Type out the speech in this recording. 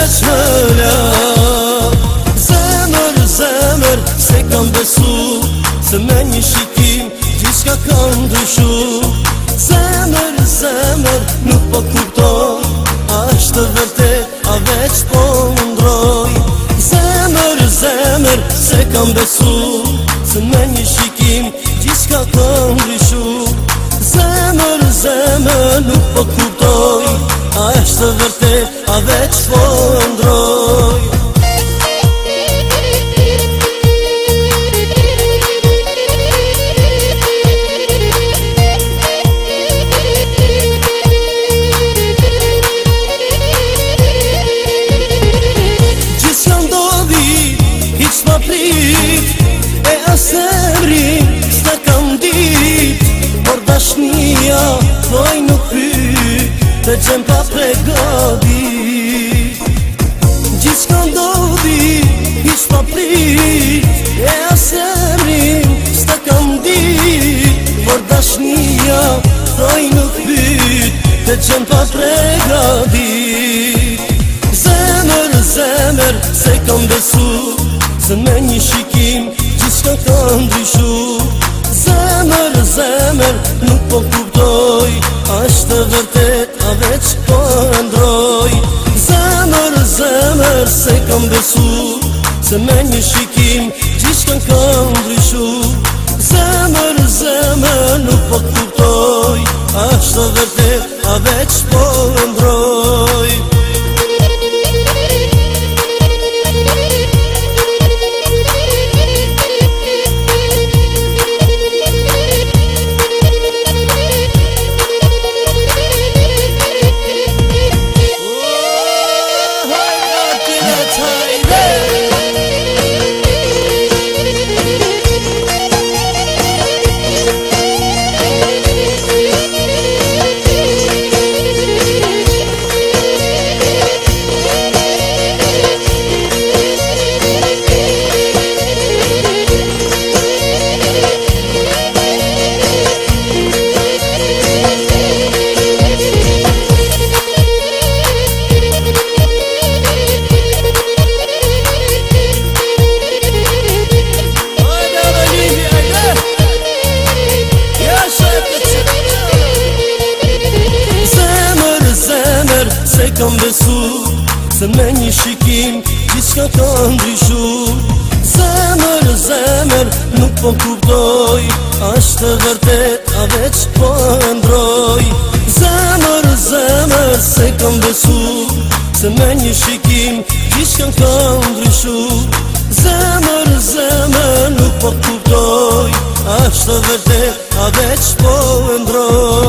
veç më la. Zemër, zemër, se kam besu, se me një shikim gjithçka ka ndryshu. Zemër, zemër, nuk po kuptoj, ashtë vërtet, a veç po ndroj. Zemër, zemër, se kam besu, se me një shikim gjithçka ka ndryshu. Zemër, zemër, nuk po kuptoj, ashtë vërtet, a veç po ndroj. E asemrin s'ta kam dit, por dashnia thoj nuk pyt, të gjem pa pregadit. Gjithçka ndodhi, hiq pa prit, e asemrin s'ta kam dit, por dashnia thoj nuk pyt, të gjem pa pregadit. Zemër, zemër, se kam besu, se me një shikim gjithçka ka ndryshu. Zemër, zemër, nuk po kuptoj, ashtë vërtet, a veç po ndroj. Zemër, zemër, se kam besu, se me një shikim gjithçka ka ndryshu. Zemër, zemër, nuk po kuptoj, ashtë vërtet, a veç po ndroj. Se kam besu, se me një shikim gjithçka ka ndryshu. Zemër, zemër, nuk po kuptoj, ashtë vërtet, a veç po ndroj. Zemër, zemër, se kam besu, se me një shikim gjithçka ka ndryshu. Zemër, zemër, nuk po kuptoj, ashtë vërtet, a veç po ndroj.